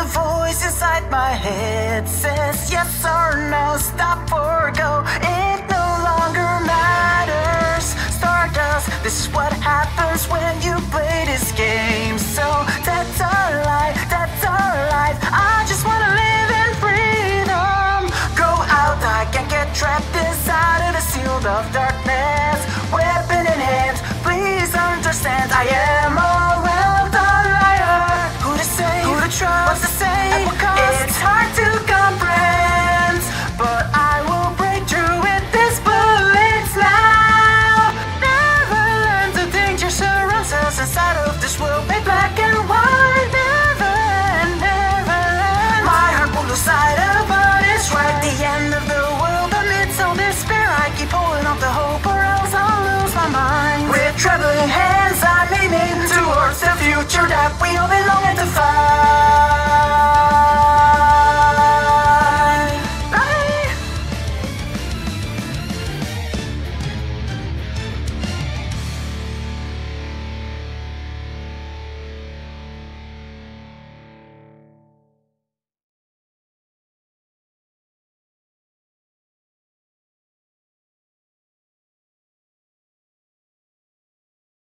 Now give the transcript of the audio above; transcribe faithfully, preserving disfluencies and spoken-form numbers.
a voice inside my head says yes or no, stop or go. It no longer matters. Stardust, this is what happens when you play this game. So that's our life, that's our life. I just wanna live in freedom. Go out, I can't get trapped inside of the shield of darkness. Weapon in hand, please understand I am a well-done liar. Who to say, who to trust, what to say, at what cost? It's hard to comprehend, but I will break through with this bullets now. Never learn the danger surrounds us inside of this world made black and white. Never and never learn. My heart will lose sight of what is right. The end of the world amidst all despair. I keep holding on to hope or else I'll lose my mind. With trembling hands I'm aiming towards the future that we'll